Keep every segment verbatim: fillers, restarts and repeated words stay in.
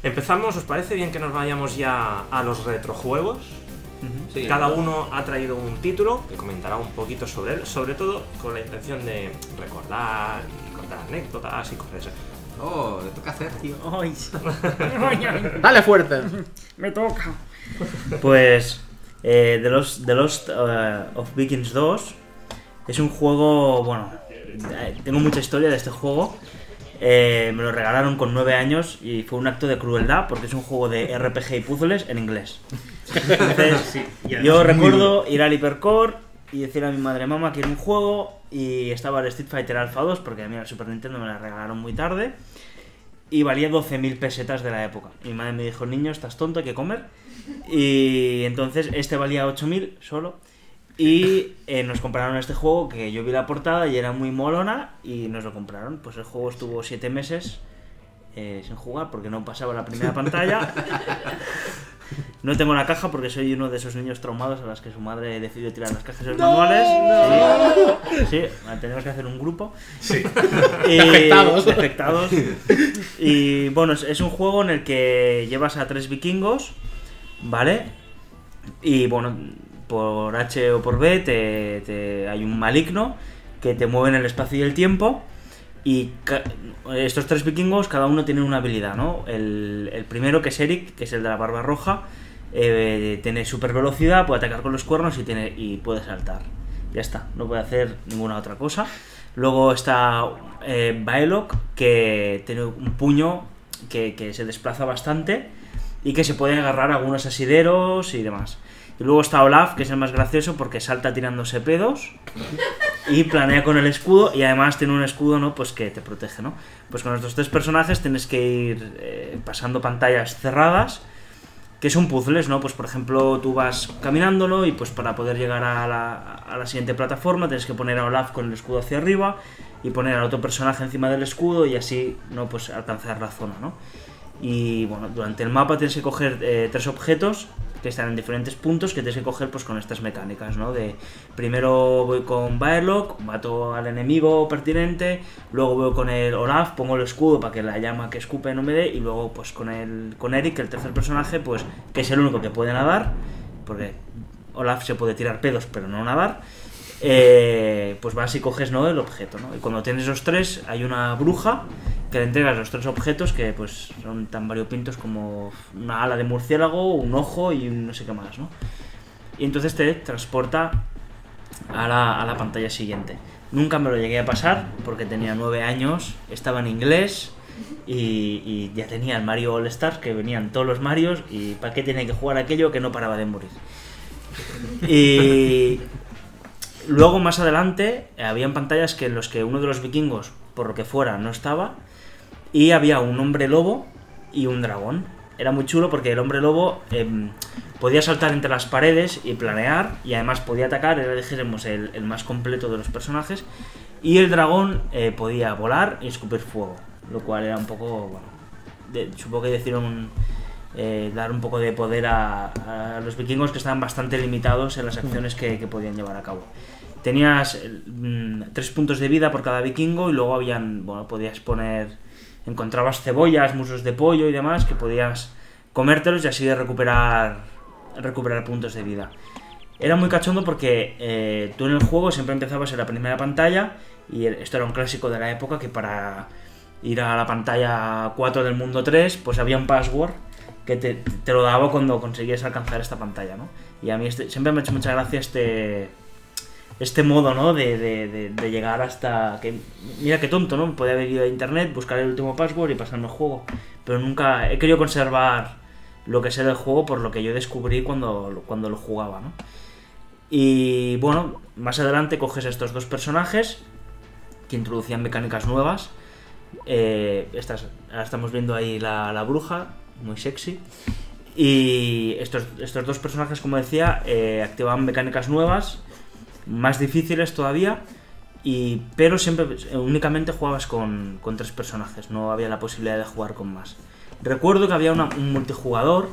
Empezamos, ¿os parece bien que nos vayamos ya a los retrojuegos? Uh-huh. Sí, cada uno ha traído un título que comentará un poquito sobre él, sobre todo con la intención de recordar y contar anécdotas y cosas así. Oh, le toca hacer, tío. Ay. Dale fuerte. Me toca. Pues eh, The Lost, The Lost uh, of Vikings dos es un juego, bueno, tengo mucha historia de este juego. Eh, me lo regalaron con nueve años y fue un acto de crueldad porque es un juego de R P G y puzzles en inglés. Entonces, sí, yo recuerdo ir al Hipercore y decir a mi madre, mamá, quiero un juego, y estaba el Street Fighter Alpha dos porque a mí el Super Nintendo me la regalaron muy tarde y valía doce mil pesetas de la época. Mi madre me dijo, niño, estás tonto, hay que comer. Y entonces este valía ocho mil solo. Y eh, nos compraron este juego que yo vi la portada y era muy molona y nos lo compraron. Pues el juego estuvo siete meses eh, sin jugar porque no pasaba la primera pantalla. No tengo la caja porque soy uno de esos niños traumados a los que su madre decidió tirar las cajas de los no, manuales. No. Sí, sí, tenemos que hacer un grupo. Sí. Y, defectados. defectados. Y bueno, es, es un juego en el que llevas a tres vikingos, ¿vale? Y bueno, por H o por B te, te, hay un maligno que te mueve en el espacio y el tiempo. Y estos tres vikingos, cada uno tiene una habilidad, ¿no? El, el primero, que es Eric, que es el de la barba roja, eh, tiene super velocidad, puede atacar con los cuernos y, tiene, y puede saltar. Ya está, no puede hacer ninguna otra cosa. Luego está eh, Baelok, que tiene un puño que, que se desplaza bastante y que se puede agarrar a algunos asideros y demás. Y luego está Olaf, que es el más gracioso porque salta tirándose pedos y planea con el escudo, y además tiene un escudo, ¿no?, pues que te protege, ¿no? Pues con estos tres personajes tienes que ir eh, pasando pantallas cerradas, que son puzzles, ¿no? Pues por ejemplo, tú vas caminándolo y pues para poder llegar a la, a la siguiente plataforma tienes que poner a Olaf con el escudo hacia arriba y poner al otro personaje encima del escudo y así, ¿no?, pues alcanzar la zona, ¿no? Y bueno, durante el mapa tienes que coger eh, tres objetos que están en diferentes puntos que tienes que coger pues con estas mecánicas, ¿no? De primero voy con Baerlock, mato al enemigo pertinente, luego voy con el Olaf, pongo el escudo para que la llama que escupe no me dé, y luego pues con el con Eric, el tercer personaje, pues que es el único que puede nadar, porque Olaf se puede tirar pedos pero no nadar. Eh, pues vas y coges, ¿no?, el objeto, ¿no? Y cuando tienes los tres hay una bruja que le entregas los tres objetos que pues son tan variopintos como una ala de murciélago, un ojo y un no sé qué más, ¿no? Y entonces te transporta a la, a la pantalla siguiente. Nunca me lo llegué a pasar porque tenía nueve años, estaba en inglés y, y ya tenía el Mario All Stars, que venían todos los Marios, y ¿para qué tenía que jugar aquello que no paraba de morir? Y luego más adelante habían pantallas que en los que uno de los vikingos, por lo que fuera, no estaba, y había un hombre lobo y un dragón. Era muy chulo porque el hombre lobo eh, podía saltar entre las paredes y planear, y además podía atacar, era, dijéramos, el, el más completo de los personajes, y el dragón eh, podía volar y escupir fuego, lo cual era un poco, bueno, de, supongo que decidieron eh, dar un poco de poder a, a los vikingos, que estaban bastante limitados en las acciones que, que podían llevar a cabo. Tenías mmm, tres puntos de vida por cada vikingo, y luego habían, bueno, podías poner, encontrabas cebollas, muslos de pollo y demás que podías comértelos y así de recuperar recuperar puntos de vida. Era muy cachondo porque eh, tú en el juego siempre empezabas en la primera pantalla, y esto era un clásico de la época, que para ir a la pantalla cuatro del mundo tres pues había un password que te, te lo daba cuando conseguías alcanzar esta pantalla, ¿no? Y a mí este, siempre me ha hecho mucha gracia este este modo, ¿no?, de, de, de, de llegar hasta que, mira qué tonto, ¿no? Podía haber ido a internet, buscar el último password y pasarme el juego, pero nunca he querido conservar lo que sea del juego por lo que yo descubrí cuando, cuando lo jugaba, ¿no? Y bueno, más adelante coges estos dos personajes que introducían mecánicas nuevas. Eh, estas, ahora estamos viendo ahí la, la bruja, muy sexy. Y estos, estos dos personajes, como decía, eh, activaban mecánicas nuevas, más difíciles todavía, y, pero siempre únicamente jugabas con, con tres personajes, no había la posibilidad de jugar con más. Recuerdo que había una, un multijugador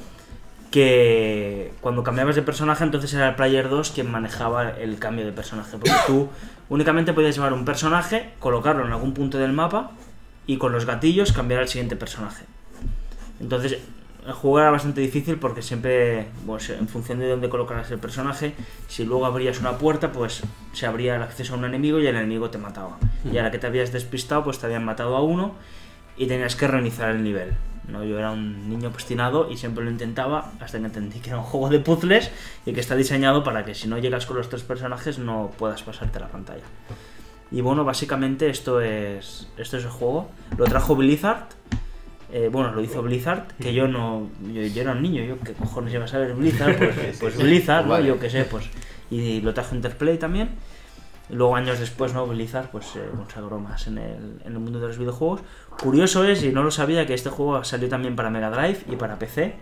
que cuando cambiabas de personaje, entonces era el player dos quien manejaba el cambio de personaje, porque tú únicamente podías llevar un personaje, colocarlo en algún punto del mapa y con los gatillos cambiar al siguiente personaje. Entonces el juego era bastante difícil porque siempre, pues, en función de dónde colocaras el personaje, si luego abrías una puerta, pues se abría el acceso a un enemigo y el enemigo te mataba. Mm. Y a la que te habías despistado, pues te habían matado a uno y tenías que reiniciar el nivel, ¿no? Yo era un niño obstinado y siempre lo intentaba hasta que entendí que era un juego de puzzles y que está diseñado para que si no llegas con los tres personajes no puedas pasarte la pantalla. Y bueno, básicamente esto es, esto es el juego. Lo trajo Blizzard. Eh, bueno, lo hizo Blizzard, que yo no... Yo, yo era un niño, yo qué cojones iba a saber Blizzard, pues, pues Blizzard, ¿no? Yo qué sé, pues... Y lo trajo Interplay también. Y luego años después, ¿no? Blizzard pues se eh, consagró más en el, en el mundo de los videojuegos. Curioso es, y no lo sabía, que este juego salió también para Mega Drive y para P C.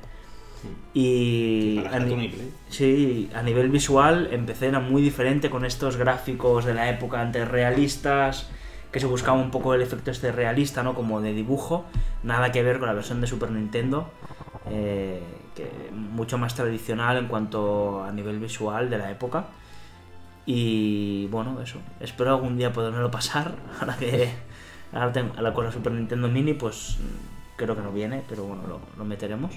Y a, ni sí, a nivel visual en P C era muy diferente, con estos gráficos de la época antes realistas, que se buscaba un poco el efecto este realista, ¿no? Como de dibujo, nada que ver con la versión de Super Nintendo, eh, que mucho más tradicional en cuanto a nivel visual de la época. Y bueno, eso, espero algún día podérmelo pasar, ahora que ahora tengo, a la cosa Super Nintendo Mini, pues creo que no viene, pero bueno, lo, lo meteremos.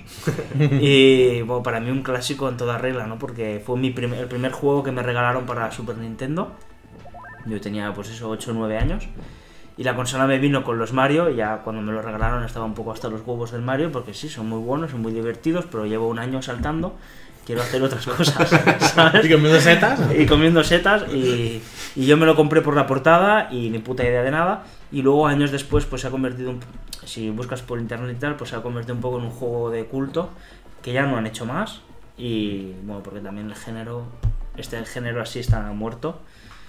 Y bueno, para mí un clásico en toda regla, ¿no? Porque fue mi primer, el primer juego que me regalaron para Super Nintendo. Yo tenía pues eso, ocho o nueve años. Y la consola me vino con los Mario, y ya cuando me lo regalaron estaba un poco hasta los huevos del Mario, porque sí, son muy buenos, son muy divertidos, pero llevo un año saltando, quiero hacer otras cosas, ¿sabes? ¿Y comiendo setas? Y comiendo setas, y, y yo me lo compré por la portada, y ni puta idea de nada, y luego años después pues se ha convertido, un, si buscas por internet y tal, pues se ha convertido un poco en un juego de culto, que ya no han hecho más, y bueno, porque también el género, este género así está muerto.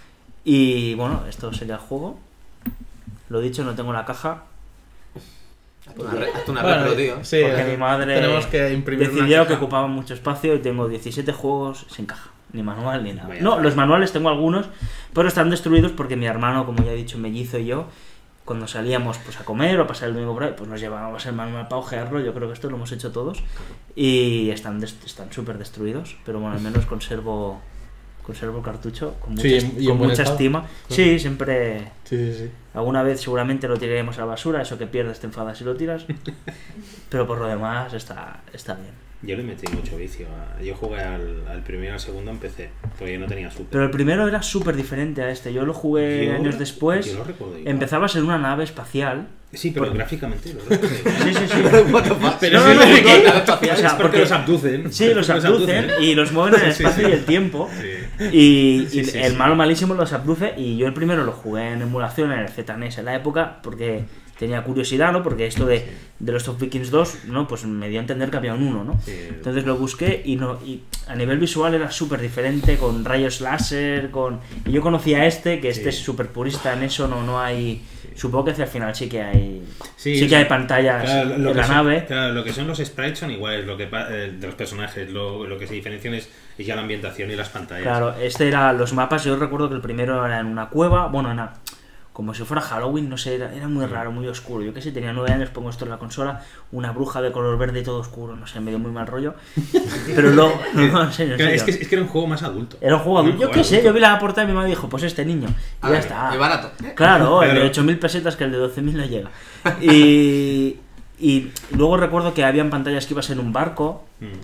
Y bueno, esto sería el juego. Lo dicho, no tengo la caja. Hazte una, re, hazte una bueno, retro, tío. Sí, porque eh, mi madre tenemos que imprimir decidió que ocupaba mucho espacio y tengo diecisiete juegos sin caja. Ni manual ni nada. Vaya, no, los manuales tengo algunos, pero están destruidos porque mi hermano, como ya he dicho, mellizo y yo, cuando salíamos pues a comer o a pasar el domingo por ahí, pues nos llevábamos el manual para ojearlo. Yo creo que esto lo hemos hecho todos. Y están están súper destruidos, pero bueno, al menos conservo... Conservo el cartucho con mucha, sí, con mucha estima. Sí, siempre. Sí, sí, sí. Alguna vez seguramente lo tiraremos a la basura, eso que pierdes te enfadas si lo tiras. Pero por lo demás está, está bien. Yo le metí mucho vicio. Yo jugué al, al primero y al segundo en P C, porque yo no tenía Super. Pero el primero era súper diferente a este. Yo lo jugué yo, años después. Yo lo recuerdo igual. Empezabas en una nave espacial. Sí, pero por... gráficamente lo recuerdo. Sí, sí, sí. Pero no, no, no, no, porque, o sea, porque, porque los abducen. Sí, los abducen, los abducen y los mueven en el espacio sí, sí. y el tiempo. Sí. Y, sí, y sí, el sí. malo malísimo los abduce. Y yo el primero lo jugué en emulación en el Z N E S en la época, porque tenía curiosidad, ¿no? Porque esto de, de los Top Vikings dos, ¿no? Pues me dio a entender que había un uno, ¿no? Sí. Entonces lo busqué y, no, y a nivel visual era súper diferente, con rayos láser, con... Y yo conocía a este, que este sí. es súper purista en eso, no, no hay... Supongo que hacia el final sí que hay sí, sí que hay pantallas claro, en la son, nave. Claro, lo que son los sprites son iguales, lo que eh, de los personajes, lo, lo que se diferencian es, es ya la ambientación y las pantallas. Claro, este era los mapas, yo recuerdo que el primero era en una cueva, bueno, en una, como si fuera Halloween, no sé, era, era muy raro, muy oscuro. Yo que sé, tenía nueve años, pongo esto en la consola, una bruja de color verde y todo oscuro, no sé, me dio muy mal rollo. Pero luego, no, no, en serio, en serio. Es, que, es que era un juego más adulto. Era un juego adulto, yo qué sé, yo vi la portada y mi mamá dijo, pues este niño, y a ya ver, está. Y barato. Claro, el de ocho mil pesetas que el de doce mil no llega. Y, y luego recuerdo que habían pantallas que ibas en un barco,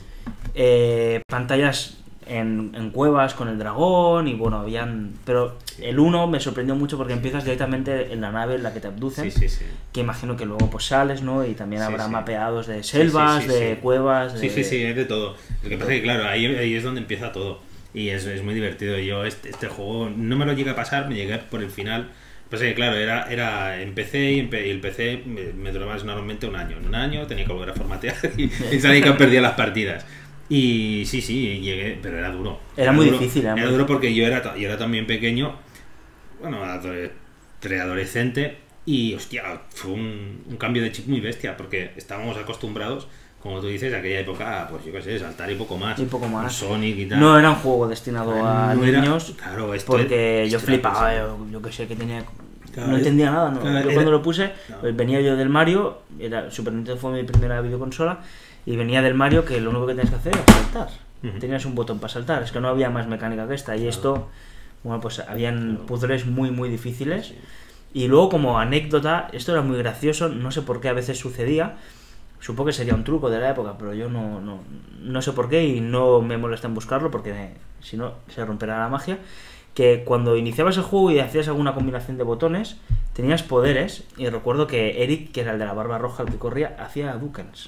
eh, pantallas... En, en cuevas con el dragón y bueno, habían... Pero el uno me sorprendió mucho porque empiezas directamente en la nave en la que te abducen, sí, sí, sí. que imagino que luego pues sales, ¿no? Y también sí, habrá sí. mapeados de selvas, sí, sí, sí, de sí. cuevas... De... Sí, sí, sí, es de todo. Lo que pasa es que claro, ahí, ahí es donde empieza todo y es, es muy divertido. Yo este, este juego no me lo llegué a pasar, me llegué por el final. Pues que claro, era, era en P C y, en P, y el P C me, me duraba normalmente un año. En un año tenía que volver a formatear y, y sabía que perdía las partidas. Y sí, sí, llegué, pero era duro. Era, era muy duro, difícil. Era, era duro porque yo era, yo era también pequeño, bueno, preadolescente, y hostia, fue un, un cambio de chip muy bestia, porque estábamos acostumbrados, como tú dices, a aquella época, pues yo qué sé, saltar y poco más. Y poco más. Sonic y tal. No era un juego destinado a no niños, era, claro, esto porque es, yo flipaba, yo, yo qué sé, que tenía... Claro, no entendía nada, ¿no? Claro, yo era, cuando lo puse, no. pues venía yo del Mario, era, Super Nintendo fue mi primera videoconsola, y venía del Mario que lo único que tenías que hacer era saltar. Uh-huh. Tenías un botón para saltar, es que no había más mecánica que esta. Y claro. esto, bueno, pues habían claro. puzzles muy, muy difíciles. Sí. Y luego, como anécdota, esto era muy gracioso, no sé por qué a veces sucedía. Supongo que sería un truco de la época, pero yo no, no, no sé por qué y no me molesta en buscarlo porque me, si no se romperá la magia. Que cuando iniciabas el juego y hacías alguna combinación de botones, tenías poderes. Y recuerdo que Eric, que era el de la barba roja, el que corría, hacía Hadouken.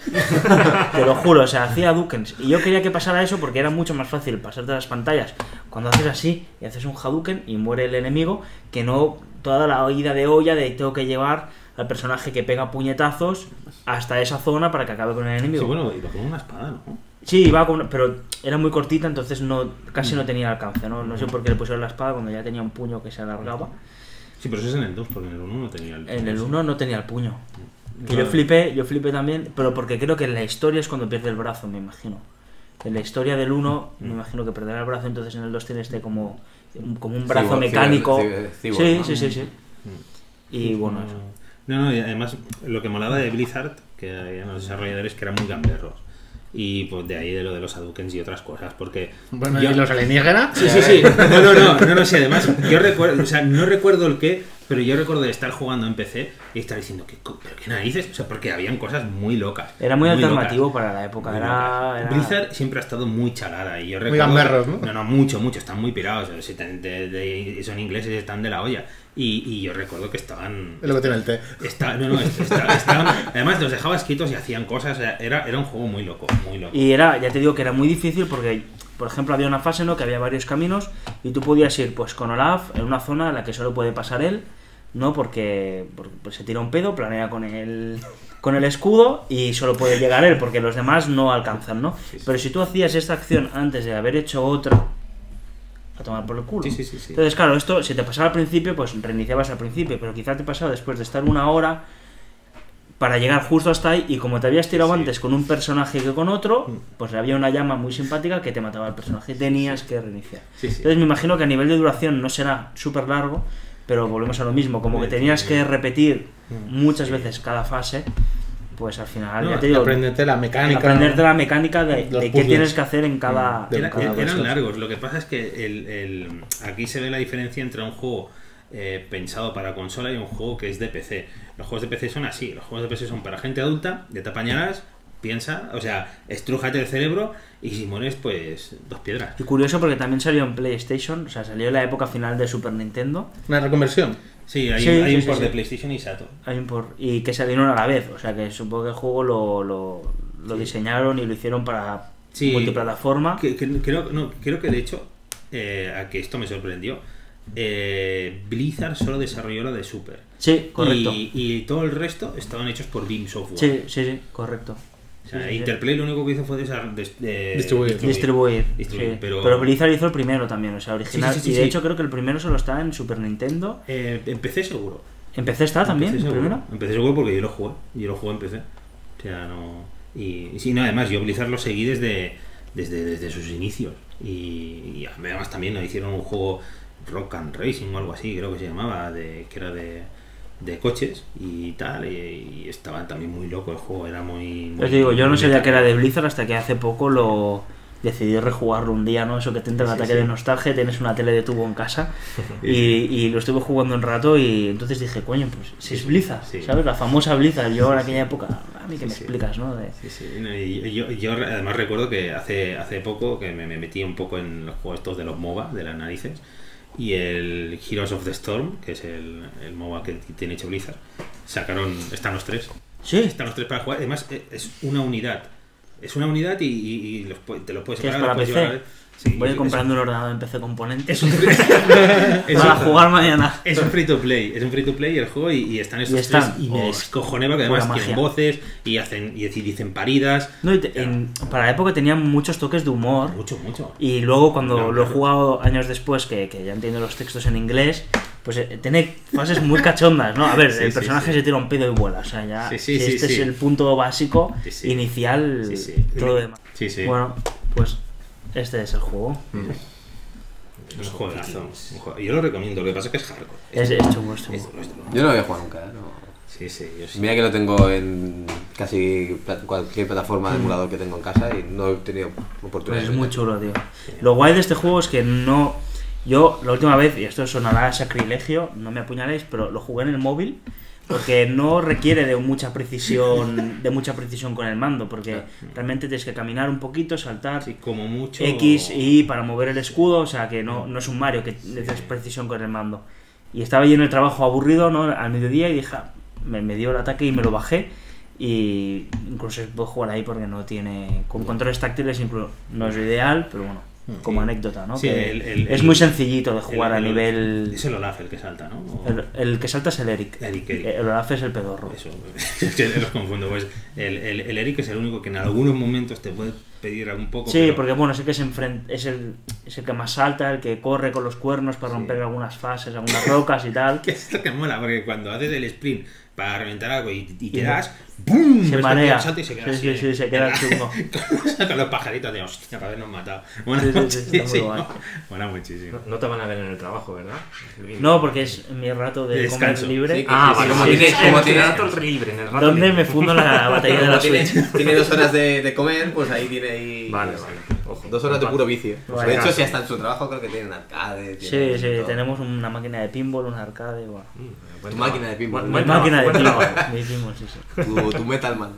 Te lo juro, o sea, hacía Hadouken. Y yo quería que pasara eso porque era mucho más fácil pasarte las pantallas cuando haces así y haces un Hadouken y muere el enemigo, que no toda la oída de olla de tengo que llevar al personaje que pega puñetazos hasta esa zona para que acabe con el enemigo. Sí, bueno, iba con una espada, ¿no? Sí, iba con, pero era muy cortita, entonces no casi no tenía alcance, ¿no? No sé por qué le pusieron la espada cuando ya tenía un puño que se alargaba. Sí, pero eso es en el dos, porque en el uno no tenía el puño. En el uno no tenía el puño. Que yo flipé, yo flipé también, pero porque creo que en la historia es cuando pierde el brazo, me imagino. En la historia del uno, me imagino que perderá el brazo, entonces en el dos tiene este como, como un brazo Cyborg, mecánico. cyborg, cyborg, sí, ¿no? sí, sí, sí. Y bueno, eso. No, no, y además lo que molaba de Blizzard, que eran los desarrolladores que eran muy gamberros. Y pues de ahí de lo de los Hadoukens y otras cosas, porque... Bueno, yo... ¿y los alienígenas? Sí, sí, sí. No, no, no, no, no, sí, además, yo recuerdo, o sea, no recuerdo el qué, pero yo recuerdo de estar jugando en P C y estar diciendo, ¿qué, pero qué narices? O sea, porque habían cosas muy locas. Era muy, muy alternativo locas, para la época. Era, era... Blizzard siempre ha estado muy chalada y yo recuerdo... Muy gamberros, ¿no? No, no, mucho, mucho, están muy pirados, o sea, de, de, de, son ingleses y están de la olla. Y, y yo recuerdo que estaban... Es lo que tiene el té. Está, no, no, está, estaban, además los dejabas quietos y hacían cosas, era, era un juego muy loco, muy loco. Y era, ya te digo que era muy difícil porque, por ejemplo, había una fase, ¿no?, que había varios caminos y tú podías ir pues con Olaf en una zona en la que solo puede pasar él, ¿no? Porque, porque pues, se tira un pedo, planea con el, con el escudo y solo puede llegar él porque los demás no alcanzan, ¿no? Sí, sí. Pero si tú hacías esta acción antes de haber hecho otra... a tomar por el culo. Sí, sí, sí, sí. Entonces, claro, esto, si te pasaba al principio, pues reiniciabas al principio, pero quizá te pasaba después de estar una hora para llegar justo hasta ahí, y como te habías tirado sí. antes con un personaje que con otro, pues había una llama muy simpática que te mataba al personaje, tenías que reiniciar. Sí, sí. Entonces me imagino que a nivel de duración no será súper largo, pero volvemos a lo mismo, como que tenías que repetir muchas sí. veces cada fase. Pues al final, no, ya te digo, aprenderte la mecánica. Aprenderte la mecánica de, de qué tienes que hacer en cada. Era, en cada eran largos. Lo que pasa es que el, el, aquí se ve la diferencia entre un juego eh, pensado para consola y un juego que es de P C. Los juegos de P C son así. Los juegos de P C son para gente adulta, ya te apañarás, piensa, o sea, estrújate el cerebro y si mueres, pues dos piedras. Y curioso porque también salió en PlayStation, o sea, salió en la época final de Super Nintendo. ¿Una reconversión? Sí, hay, sí, hay sí, un sí, por sí. de PlayStation y Saturn. Hay un por y que salieron a la vez, o sea que supongo que el juego lo, lo, lo sí. diseñaron y lo hicieron para sí, multiplataforma. Que, que, creo, no, creo que de hecho, eh, a que esto me sorprendió, eh, Blizzard solo desarrolló lo de Super. Sí, correcto. Y, y todo el resto estaban hechos por Beam Software. Sí, sí, sí, correcto. O sea, sí, sí, Interplay sí. lo único que hizo fue desar, des, de, distribuir. Distribuir, distribuir. Sí. Pero... pero Blizzard hizo el primero también, o sea, original. Sí, sí, sí, y de sí. hecho creo que el primero solo está en Super Nintendo. Eh, en P C seguro. ¿En P C está también? ¿En ¿El primero? En P C seguro porque yo lo jugué. Yo lo jugué en P C. O sea, no... Y, y sí, no, además yo Blizzard lo seguí desde, desde, desde sus inicios. Y, y además también hicieron un juego Rock and Racing o algo así, creo que se llamaba, de, que era de... de coches y tal, y, y estaba también muy loco el juego, era muy... muy Os digo, yo no sabía meta. que era de Blizzard hasta que hace poco lo decidí rejugarlo un día, ¿no? Eso que te entra el sí, ataque sí. de nostalgia, tienes una tele de tubo en casa y, y lo estuve jugando un rato y entonces dije, coño, pues si es Blizzard, sí. ¿sabes? La famosa Blizzard, yo en aquella época, a mí que me sí, explicas, ¿no? De... Sí, sí, y yo, yo además recuerdo que hace, hace poco que me, me metí un poco en los juegos estos de los MOBA, de las narices, y el Heroes of the Storm, que es el, el MOBA que tiene hecho Blizzard, sacaron, están los tres. Sí. Están los tres para jugar. Además, es una unidad. Es una unidad y, y, y los, te lo puedes separar. ¿Es para P C? Sí, Voy a ir comprando un ordenador en P C Componentes es un free... para jugar mañana. Es un free to play, es un free to play el juego y, y están estos y están, tres y me oh, descojoné porque además tienen voces y hacen y dicen paridas. No, y te, en, para la época tenían muchos toques de humor. Mucho, mucho. Y luego cuando no, lo he claro. jugado años después, que, que ya entiendo los textos en inglés, pues eh, tiene fases muy cachondas, ¿no? A ver, sí, el personaje sí, sí. se tira un pedo y vuela, o sea, ya sí, sí, si sí, este sí. es el punto básico, sí, sí. inicial, sí, sí. todo lo demás. Sí, sí. Bueno, pues este es el juego. Mm. Un juegazo. Yo lo recomiendo, lo que pasa es que es hardcore. Es, es chungo, es chungo. Es, yo no lo había jugado nunca, ¿eh? No. Sí, sí, yo sí. Mira que lo tengo en casi cualquier plataforma de emulador que tengo en casa y no he tenido oportunidad. Pues es muy chulo, tío. Lo guay de este juego es que no... Yo, la última vez, y esto sonará sacrilegio, no me apuñaléis, pero lo jugué en el móvil porque no requiere de mucha precisión, de mucha precisión con el mando, porque Claro. realmente tienes que caminar un poquito, saltar Sí, como mucho. X y Y para mover el escudo, o sea que no, no es un Mario que necesitas precisión con el mando. Y estaba yo en el trabajo aburrido, ¿no? Al mediodía y dije, ah, me, me dio el ataque y me lo bajé. Y incluso puedo jugar ahí porque no tiene. Con controles táctiles incluso no es lo ideal, pero bueno, como Sí. anécdota, ¿no? Sí, Que el- el- es el- muy sencillito de jugar el- a el- nivel. Es el Olaf el que salta, ¿no? O- El, el que salta es el Eric. Eric, Eric. El Olaf es el pedorro. Eso, es que los confundo. Pues el, el, el Eric es el único que en algunos momentos te puede pedir un poco. Sí, pero- porque bueno, sé que es, enfren- es, el, es el que más salta, el que corre con los cuernos para romper algunas fases, algunas rocas y tal. Que es lo que mola, porque cuando haces el sprint para reventar algo y, y te Y das, ¡bum! se Ves marea. que salta y se queda Sí, así, sí, sí, se queda chungo. con, con los pajaritos de hostia, para habernos matado. Mola Sí, sí, sí, está muy muchísimo. guay. Mola muchísimo. No, no te van a ver en el trabajo, ¿verdad? No, porque es mi rato de De comer descanso. libre. Sí, que- Ah, sí, vale, como sí, tiene- sí, como en tiene- el rato libre, en el rato ¿Dónde libre. me fundo la batalla de Como la tiene, Switch? tiene dos horas de, de comer, pues ahí tiene ahí. Vale, vale. Ojo. Dos horas de puro vicio. Vale. De hecho, si hasta en su trabajo creo que tienen arcade. Sí, tienen sí, todo. tenemos una máquina de pinball, un arcade, bueno. Mm, buen Tu trabajo. máquina de pinball. Buen- Una buen máquina de trabajo, buen pinball. trabajo. De pinball, sí, sí. Tu, tu Metal Man.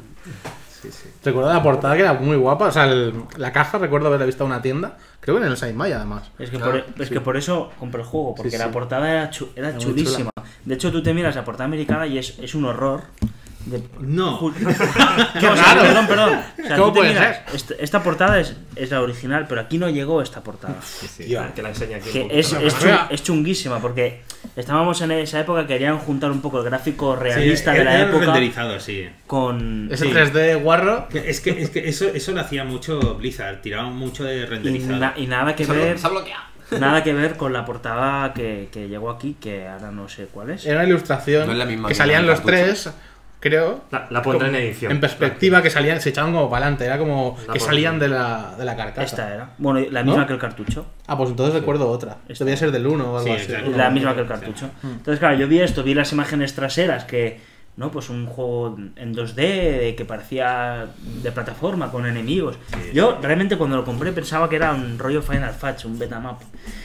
Recuerdo la portada que era muy guapa. O sea, el- la caja recuerdo haberla visto en una tienda. Creo que en el Saint Maya, además. Es que, Claro, por, es sí. que por eso compré el juego, porque Sí, la sí. portada era, chu- era Era muy chulísima. De hecho, tú te miras la portada americana y es, es un horror. De... No. Ju- ¡Qué No, o sea, raro! Perdón, perdón. O sea, ¿Cómo tú te puede miras, ser? Esta, esta portada es, es la original, pero aquí no llegó esta portada. Sí, sí. Tío. Que la enseña aquí. un Que poquito. es, es, Vea. chun- es chunguísima, porque estábamos en esa época, querían juntar un poco el gráfico realista Sí, de la era época renderizado, sí. con... Ese Sí. tres D guarro. Que- Es que, es que eso, eso lo hacía mucho Blizzard, tiraban mucho de Y, renderizado. na- y nada que Se ha blo- ver se ha bloqueado. nada que ver con la portada que, que llegó aquí, que ahora no sé cuál es. Era una ilustración No es la misma que que salían el los cartucho. tres, creo. La, la pondré en como- edición. En perspectiva, que salían, se echaban como para adelante. Era como La que pondré. salían de la, de la carcasa. Esta era. Bueno, y la misma ¿No? que el cartucho. Ah, pues entonces recuerdo otra. Esta. Debía ser del uno o algo Sí, así. exacto. La misma que el cartucho. Entonces, claro, yo vi esto, vi las imágenes traseras que, ¿no? Pues un juego en dos D que parecía de plataforma con enemigos. Yo realmente cuando lo compré pensaba que era un rollo Final Fight, un betamap.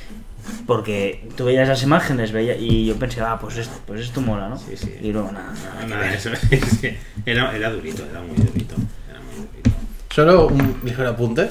Porque tú veías las imágenes veía, y yo pensé, ah, pues esto, pues esto mola, ¿no? Sí, sí. Y luego nada, nada. Nada, eso es que era, era durito, era muy durito. Era muy durito. Solo un ligero apunte.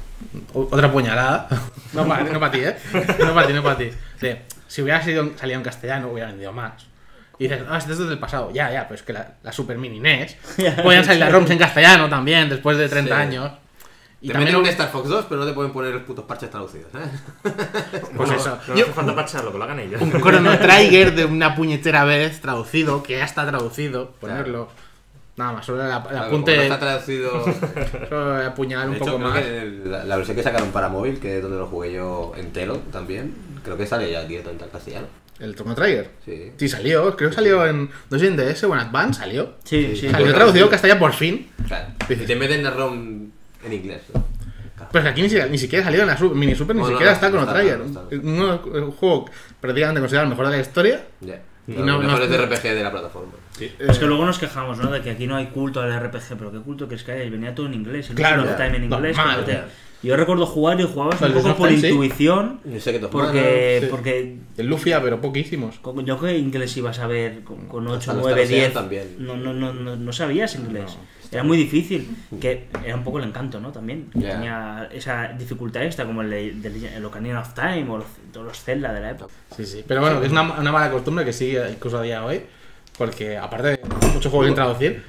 O- Otra puñalada. No para no pa ti, ¿eh? No para ti, no para ti. De, si hubiera sido, salido en castellano, hubiera vendido más. Y dices, ah, esto es del pasado. Ya, ya, pues que la, la Super Mini N E S. Podían salir las ROMs en castellano también, después de treinta Sí. años. Y Te también meten un un- Star Fox dos, pero no te pueden poner los putos parches traducidos, ¿eh? Pues No, eso. No Yo- hace falta parcharlo, que lo hagan ellos. un Chrono Trigger de una puñetera vez traducido, que ya está traducido, ponerlo. Nada más, solo el, ap- el Claro, apunte. como no está traducido. Solo apuñalar De un hecho, poco creo más. que el- la, la versión que sacaron para móvil, que es donde lo jugué yo en Telo también, creo que sale ya directamente al castellano. El Chrono Trigger. Sí. Sí, salió, creo que salió en. No sé, en D S o en Advance salió. Sí, sí. Salió pues, traducido sí. al castellano por fin. Claro. Y te meten la ROM en inglés. ¿no? Pues que aquí ni siquiera, ni siquiera salió en la su- Mini Super, ni No, no, siquiera no, está no Chrono está, Trigger. no está, no está. Un, un juego prácticamente considerado el mejor de la historia. Ya. Y Los no- mejores no- de R P G de la plataforma. Es que luego nos quejamos, ¿no? De que aquí no hay culto al R P G, pero qué culto que es que hay, venía todo en inglés, el Claro, Ocarina of Time en inglés. normal, como te- ya. Yo recuerdo jugar y jugabas Pues un el poco por Snowflake, sí. intuición, Yo sé que te porque, sí. porque El Lufia, pero poquísimos. con- yo que inglés ibas a ver con, con ocho, Hasta los nueve, Tarzan diez, también. no, no, no, no, no sabías inglés. Era muy difícil, que era un poco el encanto, ¿no? También, que Ya. tenía esa dificultad extra, como el, de- del el Ocarina of Time o los, todos los Zelda de la época. Sí, sí. Pero bueno, que es una, una mala costumbre que sigue incluso a día de hoy. Porque aparte de muchos juegos sin traducir,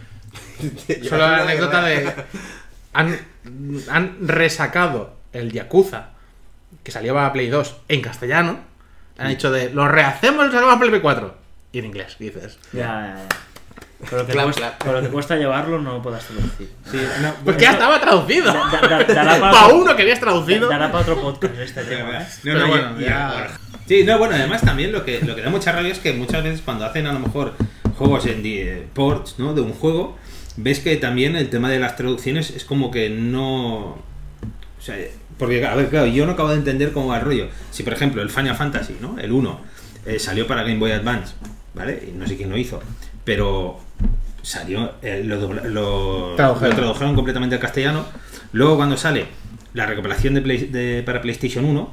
solo la anécdota de. Han, han resacado el Yakuza, que salió para Play dos en castellano. Han dicho de. Lo rehacemos y salió para Play cuatro. Y en inglés, dices. Ya, ya, ya. Con lo, que Clap, cuesta, clap. con lo que cuesta llevarlo no podrás traducir. Sí, no, pues que ya estaba traducido. Da- da- da- dará para Para otro- uno que habías traducido. Dará para otro podcast este tema, ¿eh? No, Pero no, bueno, y- y- ya- Sí, no, bueno, además también lo que, lo que da mucha rabia es que muchas veces cuando hacen a lo mejor juegos en di- eh, ports, ¿no? De un juego, ves que también el tema de las traducciones es como que no... O sea, porque, a ver, claro, yo no acabo de entender cómo va el rollo. Si, por ejemplo, el Final Fantasy, ¿no? El uno, eh, salió para Game Boy Advance, ¿vale? Y no sé quién lo hizo, pero salió, eh, lo, dobla- lo, Tradujeron. lo tradujeron completamente al castellano. Luego cuando sale la recopilación de, Play- de- para PlayStation uno,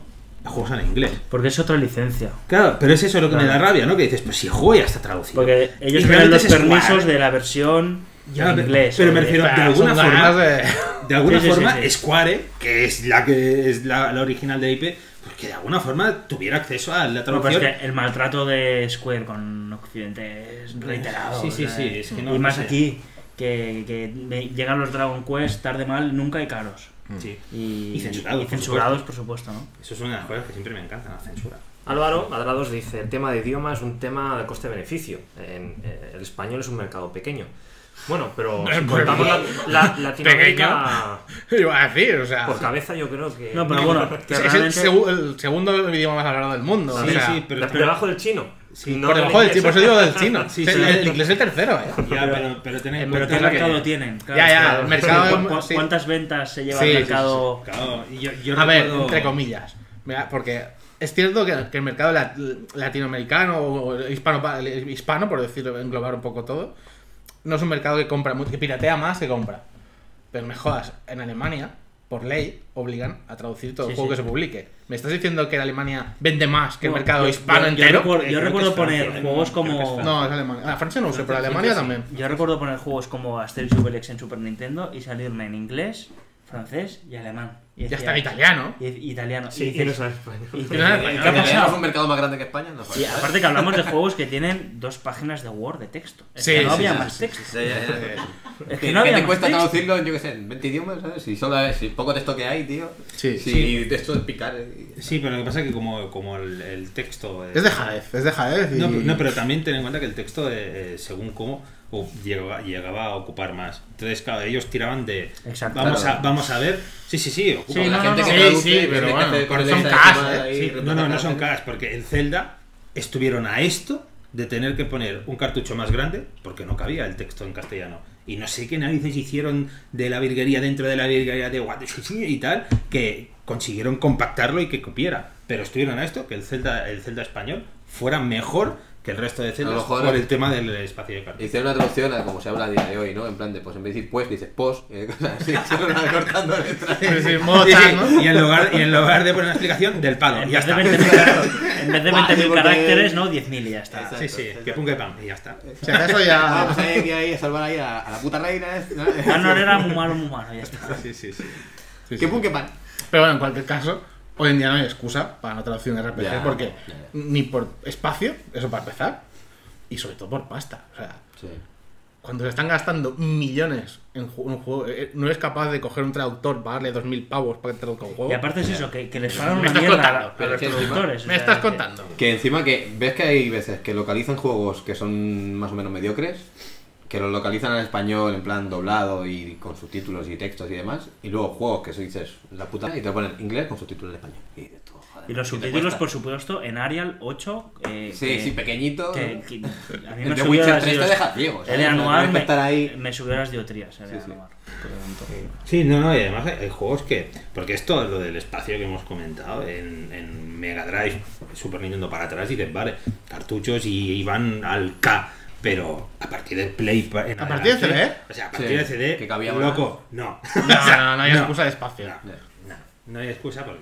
juegos en inglés. Porque es otra licencia. Claro, pero es eso lo que Claro. me da rabia, ¿no? Que dices, pues si el juego ya está traducido. Porque ellos Y tienen los realmente es permisos Square. de la versión Ya, en inglés. pero me o de- refiero de Pero alguna son ganas forma, de- de alguna Sí, sí, sí, forma sí. Square, que es la que es la, la original de I P, pues que de alguna forma tuviera acceso a la No, pero traducción. es que el maltrato de Square con Occidente es reiterado. Sí, sí, o sea, sí, es que no- y no más sé. aquí, que, que me- llegan los Dragon Quest tarde mal, nunca y caros. Sí. Y, Y censurados, y por censurados, por supuesto, ¿no? Eso es una de las cosas que siempre me encantan, la censura. Álvaro Adrados dice, el tema de idioma es un tema de coste-beneficio. En, eh, el español es un mercado pequeño. Bueno, pero si Pues, contamos la, la- Latinoamérica Iba a decir, o sea. por cabeza, yo creo que... No, pero bueno, que es, es el, realmente... segu- el segundo idioma más hablado del mundo. Sí, o sea, sí, pero, Por debajo del chino. Sí, No por del debajo del inglés. chino, por eso digo del chino. Sí, el, sí. el inglés es el tercero, eh. ya, pero, pero tened en Pero cuenta ¿qué que- mercado tienen? Claro, Ya, ya, claro. el mercado- ¿Cu- cu- sí. ¿Cuántas ventas se lleva Sí, al sí, mercado? Claro, y yo, yo A ver, recuerdo- entre comillas. Mira, porque es cierto que, que el mercado lat- latinoamericano o el hispano, el hispano, por decirlo, englobar un poco todo, no es un mercado que compra mucho, que piratea más que compra. Pero me jodas, en Alemania, por ley, obligan a traducir todo Sí, el juego sí. que se publique. ¿Me estás diciendo que en Alemania vende más que el No, mercado yo- hispano yo- entero? Yo recuerdo, Eh, yo creo recuerdo que es Francia, poner ¿no? juegos Creo que es como... Francia. No, es Alemania. Ah, Francia no lo sé, pero Alemania sí. también. Yo recuerdo poner juegos como Asterix y Obelix en Super Nintendo y salirme en inglés, francés y alemán. Y Ya decía- está en italiano. Y, y italiano. Sí, y y no dices- sabe español. y dices, Y no sabe ¿qué español. ha ¿Tenemos pasado? un mercado más grande que España? No Y jodas. aparte que hablamos de juegos que tienen dos páginas de Word de texto. Es Sí, que no sí, había sí, más sí, texto. sí, sí, sí, sí. Es ¿Qué, que no qué había te más cuesta texto. traducirlo en, yo qué sé, en veinte idiomas, ¿sabes? Si solo es, si poco texto que hay, tío. Sí. Si esto es picar. eh. Sí, pero lo que pasa es que como, como el, el texto... eh, Es de Jaez, es de Jaez. Y... No, pero- no, pero también ten en cuenta que el texto, eh, eh, según cómo, o llegaba, llegaba a ocupar más. Entonces, claro, ellos tiraban de... Exacto. Vamos, Claro. a, vamos a ver... Sí, sí, sí, ocupa. Sí, la no, gente no, que no. traduce, Sí, sí, que pero tiene que bueno, hacer con son el extra cas, encima eh. ahí, Sí, no, reemplazar no, no son caracteres. cas, porque el Zelda estuvieron a esto de tener que poner un cartucho más grande porque no cabía el texto en castellano. Y no sé qué narices hicieron de la virguería dentro de la virguería de What y tal, que consiguieron compactarlo y que cupiera. Pero estuvieron a esto, que el Zelda, el Zelda español fuera mejor que el resto de Zelda A lo mejor- por el tema del espacio de cartucho. Hicieron una traducción a como se habla a día de hoy, ¿no? En plan de, pues en vez de decir pues, dices pos, y cosas así, se van cortando letras. Sí, sí, modo Sí, chat, sí, ¿no? y en lugar, y en lugar de poner una explicación, del palo. En Y ya vez de está. veinte mil car- en vez de Vale, veinte mil porque- caracteres, ¿no? diez mil y ya está. Exacto. Sí, sí, que pum que pam, y ya está. Si acaso ya. Vamos a ir ahí a salvar ahí a, a la puta reina. ¿no? Ganor era muy malo, muy malo, ya está. Sí, sí, sí. Sí, Que sí. pum que pan. Pero bueno, en cualquier caso, hoy en día no hay excusa para no traducir un R P G Ya, porque ya. ni por espacio, eso para empezar, y sobre todo por pasta. O sea, Sí. cuando se están gastando millones en ju- un juego, eh, no eres capaz de coger un traductor, pagarle dos mil pavos para que traduzca un juego. Y aparte es eso, que, que les pagan Me una estás mierda contando, a los pero es que encima- productores. o ¿Me sea, estás que- contando? Que encima que ves que hay veces que localizan juegos que son más o menos mediocres, que los localizan en español en plan doblado y con subtítulos y textos y demás, y luego juegos que eso dices la puta y te lo ponen inglés con subtítulos en español. Y, dices tú, joder, Y los ¿qué te subtítulos, cuesta? por supuesto, en Arial ocho. Eh, Sí, que- sí, pequeñito. que- que a mí El me de subió Witcher las tres te dios- deja ciego, El ¿sabes? de No anuar tienes que me, estar ahí. me subió las diotrías. El de Sí, sí. anuar, por lo tanto. Sí, no, no, y además hay, hay juegos que. Porque esto, lo del espacio que hemos comentado, en, en Mega Drive, Super Nintendo para atrás, dices, vale, cartuchos y iban al K. Pero a partir del Play. pa- en ¿A partir de adelante, C D? O sea, a partir Sí, de C D, que cabía loco, no. No, no, no hay No. excusa de espacio. No, no, no hay excusa porque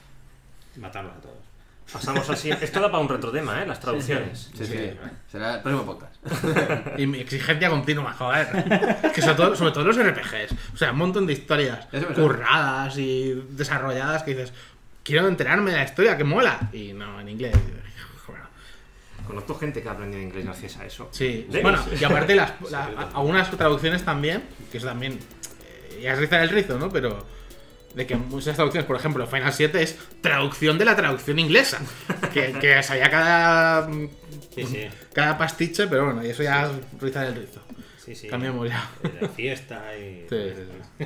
no. Matarlos a todos. Pasamos así. Esto da para un retrotema, ¿eh? Las traducciones. Sí, sí. Será el próximo podcast. Y mi exigencia continua, joder. Que sobre todo, sobre todo los R P Gs. O sea, un montón de historias Eso me suena. curradas y desarrolladas que dices, quiero enterarme de la historia, que mola. Y no, en inglés. Bueno, Conozco gente que ha aprendido inglés gracias a eso. sí. ¿Ves? Bueno, y aparte las, la- a- algunas traducciones también, que eso también eh, ya es rizar el rizo, ¿no? Pero de que muchas traducciones, por ejemplo, Final siete es traducción de la traducción inglesa. Que, que sabía cada, Sí, sí. cada pastiche, pero bueno, y eso ya es rizar el rizo. Sí, sí. Cambiamos ya. La fiesta y. Sí, sí, sí.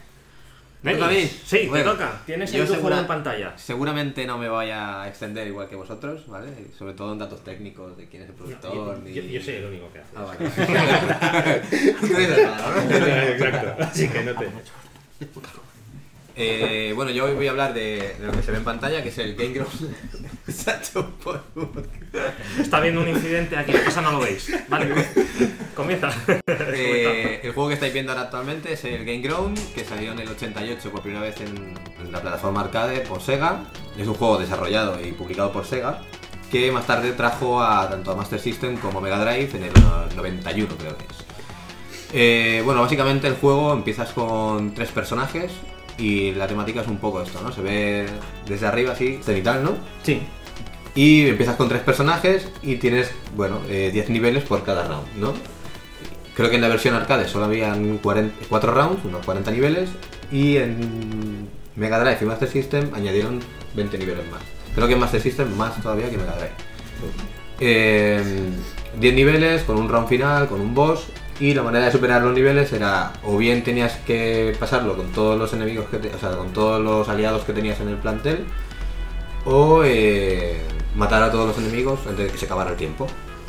Denis, ¿Toca a mí? Sí, Bueno, te toca. Tienes yo el tu segura- juego en pantalla. Seguramente no me vaya a extender igual que vosotros, ¿vale? Sobre todo en datos técnicos de quién es el productor. Yo, ni- yo- yo soy el único que hace. Ah, vale. Tú dices nada, ¿no? Exacto. Así que no te. Eh, bueno, yo hoy voy a hablar de, de lo que se ve en pantalla, que es el Game Grumps Se ha hecho un polvo. Está habiendo un incidente aquí, la cosa no lo veis. Vale, comienza. Eh, el juego que estáis viendo ahora actualmente es el Game Ground, que salió en el ochenta y ocho por primera vez en, en la plataforma arcade por Sega. Es un juego desarrollado y publicado por Sega, que más tarde trajo a tanto a Master System como a Mega Drive en el noventa y uno, creo que es. Eh, bueno, básicamente el juego empiezas con tres personajes y la temática es un poco esto, ¿no? Se ve desde arriba así, cenital, ¿no? Sí. Y empiezas con tres personajes y tienes, bueno, eh, diez niveles por cada round, ¿no? Creo que en la versión arcade solo habían cuatro rounds, unos cuarenta niveles, y en Mega Drive y Master System añadieron veinte niveles más. Creo que en Master System más todavía que Mega Drive. Eh, diez niveles con un round final, con un boss. Y la manera de superar los niveles era o bien tenías que pasarlo con todos los enemigos que te, o sea, con todos los aliados que tenías en el plantel, o eh, matar a todos los enemigos antes de que se acabara el tiempo.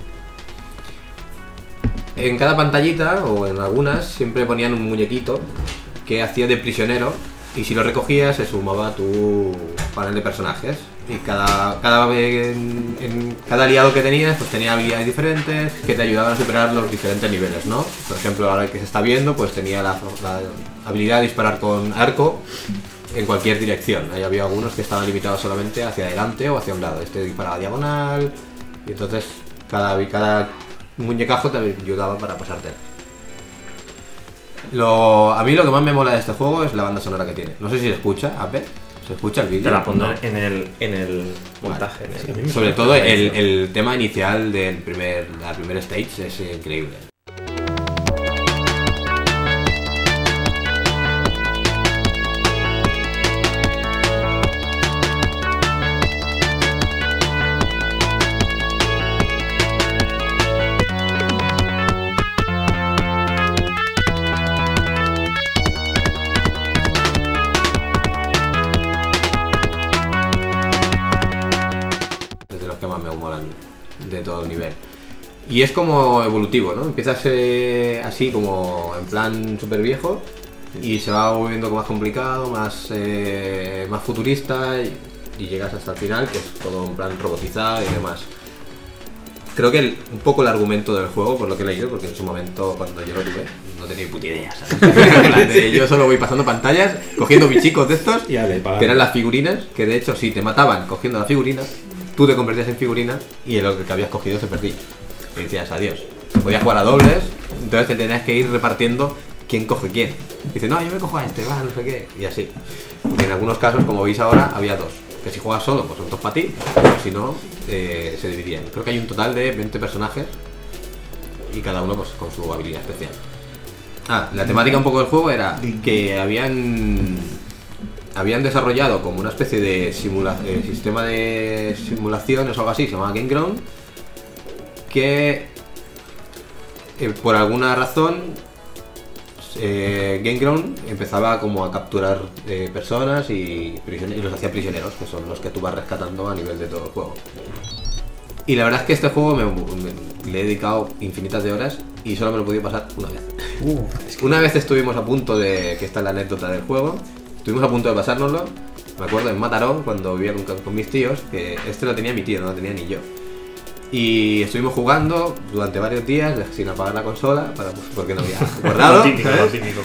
En cada pantallita, o en algunas, siempre ponían un muñequito que hacía de prisionero, y si lo recogías se sumaba a tu panel de personajes. Y cada, cada, en, en cada aliado que tenías pues tenía habilidades diferentes que te ayudaban a superar los diferentes niveles, ¿no? Por ejemplo, ahora que se está viendo, pues tenía la, la habilidad de disparar con arco en cualquier dirección. Ahí había algunos que estaban limitados solamente hacia adelante o hacia un lado. Este disparaba diagonal, y entonces cada, cada muñecajo te ayudaba para pasarte. Lo, a mí lo que más me mola de este juego es la banda sonora que tiene. No sé si se escucha, a ver. ¿Se escucha el vídeo? Te la pondré en el, en el montaje. Vale. En el... Sobre todo el, el tema inicial del primer, la primera stage es increíble. De todo el nivel. Y es como evolutivo, ¿no? Empiezas eh, así como en plan súper viejo y se va volviendo más complicado, más, eh, más futurista, y, y llegas hasta el final, que es todo en plan robotizado y demás. Creo que el, un poco el argumento del juego, por lo que he leído, porque en su momento cuando yo lo tuve no tenía ni puta idea, ¿sabes? Yo solo voy pasando pantallas, cogiendo bichicos de estos, que eran las figurinas, que de hecho si te mataban cogiendo la figurina, tú te convertías en figurina y el que habías cogido se perdía. Y decías adiós. Podías jugar a dobles, entonces te tenías que ir repartiendo quién coge quién. Y dices, no, yo me cojo a este, va, no sé qué. Y así. Porque en algunos casos, como veis ahora, había dos. Que si juegas solo, pues son dos para ti, pero si no, eh, se dividían. Creo que hay un total de veinte personajes y cada uno pues, con su habilidad especial. Ah, la temática un poco del juego era que habían... habían desarrollado como una especie de simula eh, sistema de simulaciones o algo así, se llamaba Game Ground, que eh, por alguna razón eh, Game Ground empezaba como a capturar eh, personas y, y los hacía prisioneros, que son los que tú vas rescatando a nivel de todo el juego. Y la verdad es que este juego me, me, le he dedicado infinitas de horas y solo me lo he podido pasar una vez. Uh, es que... Una vez estuvimos a punto de, que está la anécdota del juego, estuvimos a punto de pasárnoslo, me acuerdo en Mataró, cuando vivía con, con mis tíos, que este lo tenía mi tío, no lo tenía ni yo. Y estuvimos jugando durante varios días sin apagar la consola, para, pues, porque no había guardado. típico, típico.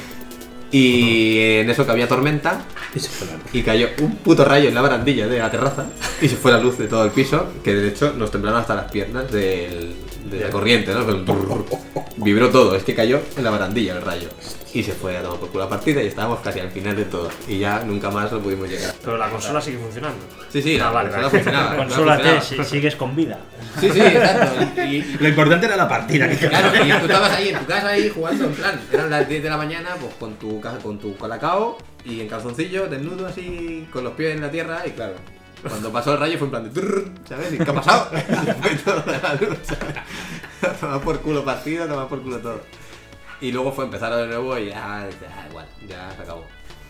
Y en eso que había tormenta y cayó un puto rayo en la barandilla de la terraza y se fue la luz de todo el piso, que de hecho nos temblaron hasta las piernas del, de la corriente, ¿no? Vibró todo, es que cayó en la barandilla el rayo. Y se fue a tomar por culo la partida y estábamos casi al final de todo. Y ya nunca más lo pudimos llegar. Pero la consola sigue funcionando. Sí, sí, ah, la vale, consola vale. funcionaba. Consólate, si sigues con vida. Sí, sí, exacto. Y, y, Lo importante era la partida. Que claro, y tú estabas ahí en tu casa ahí jugando, en plan, eran las diez de la mañana, pues con tu casa, con tu colacao y en calzoncillo, desnudo así, con los pies en la tierra, y claro. Cuando pasó el rayo fue en plan de trrr, ¿sabes? ¿Y qué ha pasado? Fue todo de la luz, ¿sabes? Toma por culo partida, toma por culo todo. Y luego fue empezar de nuevo y ya, ya igual, ya se acabó.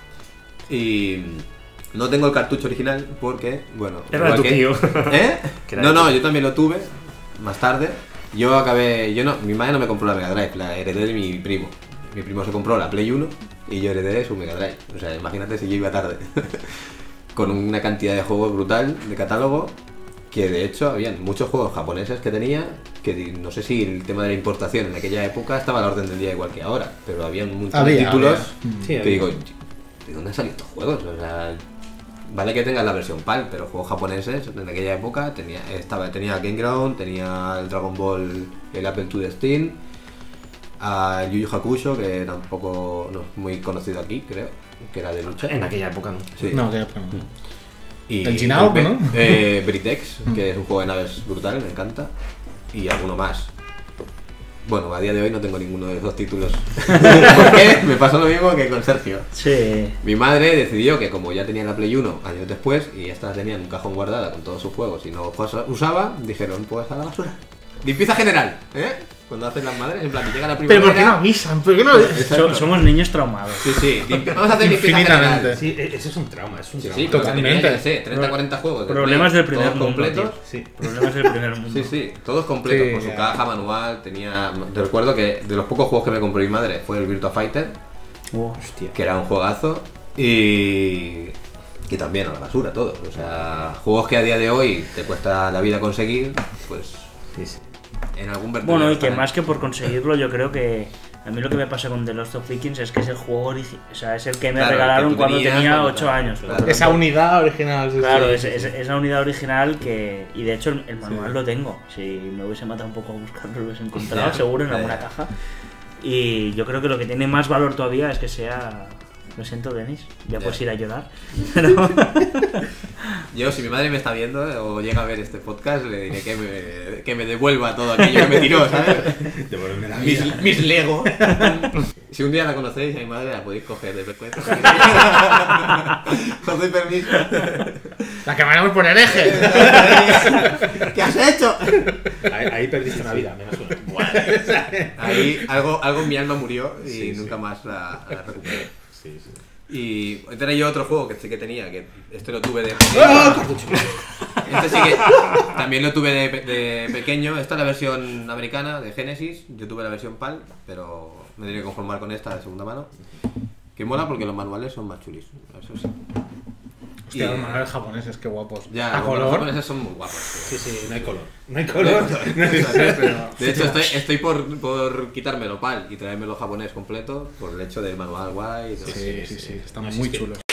Y no tengo el cartucho original porque, bueno... Era de tu que, tío. ¿Eh? Que era No, de no, tu... yo también lo tuve más tarde. Yo acabé... yo no, Mi madre no me compró la Mega Drive, la heredé de mi primo. Mi primo se compró la Play uno y yo heredé su Mega Drive. O sea, imagínate si yo iba tarde. Con una cantidad de juegos brutal, de catálogo. que de hecho habían muchos juegos japoneses que tenía, que no sé si el tema de la importación en aquella época estaba a la orden del día igual que ahora, pero habían muchos Había, títulos había. Sí, que había. digo, ¿de dónde han salido estos juegos? O sea, vale que tengas la versión PAL, pero juegos japoneses en aquella época tenía estaba tenía Game Ground, tenía el Dragon Ball, el Apple to Destiny, a Yu Yu Hakusho, que tampoco no es muy conocido aquí, creo, que era de lucha. En aquella época no. Sí. No, que no. Y El Chinaoku, ¿no? Eh, Britex, que es un juego de naves brutal, me encanta. Y alguno más. Bueno, a día de hoy no tengo ninguno de esos títulos. Porque me pasó lo mismo que con Sergio. Sí. Mi madre decidió que como ya tenía la Play uno años después y esta la tenía en un cajón guardada con todos sus juegos y no los usaba, dijeron, pues a la basura. Limpieza general, ¿eh? Cuando hacen las madres, en plan, llega la primavera... Pero ¿por qué no avisan? ¿Por qué no So- somos niños traumados. Sí, sí, limpi- vamos a hacer limpieza Infinitamente. general. Sí, e- eso es un trauma, es un Sí, trauma. sí, porque Totalmente. tenía, yo qué sé, treinta, cuarenta juegos. de Problemas Play, del primer todos mundo, completos. tío. Sí. Problemas del primer mundo. Sí, sí, todos completos, Sí, con su ya. caja, manual, tenía... Te recuerdo que de los pocos juegos que me compró mi madre fue el Virtua Fighter, Oh, Hostia. que era un juegazo, y... y también a la basura todos. O sea, juegos que a día de hoy te cuesta la vida conseguir, pues Sí, sí. en algún vertedero Bueno, y que estarán. más que por conseguirlo, yo creo que a mí lo que me pasa con The Lost of Vikings es que es el juego original. O sea, es el que me Claro, regalaron que tú cuando tenías tenía cuando- ocho años. claro. Por lo Esa tanto, unidad original. sí, Claro, sí, es, sí, es, sí. es la unidad original que. Y de hecho, el, el manual lo tengo. Si me hubiese matado un poco a buscarlo, lo hubiese encontrado, Ya, seguro, en ya, alguna ya. caja. Y yo creo que lo que tiene más valor todavía es que sea. Lo siento, Denis, ya Ya. puedes ir a llorar. Pero. Yo, si mi madre me está viendo eh, o llega a ver este podcast, le diré que me, que me devuelva todo aquello que me tiró, ¿sabes? Devolverme la vida. Mis, mis Lego. Si un día la conocéis, a mi madre la podéis coger de frecuencia. Os doy permiso. La que mandamos por hereje. ¿Qué has hecho? Ahí, ahí perdiste una vida, menos una. Ahí algo, algo en mi alma murió y Sí, sí. nunca más la, la recuperé. Sí, sí. Y tenía yo otro juego que sí que tenía, que este lo tuve de ¡Ah! pequeño. Este sí que también lo tuve de, pe- de pequeño. Esta es la versión americana de Genesis. Yo tuve la versión PAL, pero me tenía que conformar con esta de segunda mano. Que mola porque los manuales son más chulis. Eso sí. Hostia, Y- los manuales japoneses, qué guapos. Ya, a los color. japoneses son muy guapos. Sí, sí, no hay color. No hay color. De hecho, estoy, estoy por, por quitármelo PAL y traérmelo japonés completo por el hecho del manual guay. y todo. Sí, sí, sí, están No, si muy es que chulos.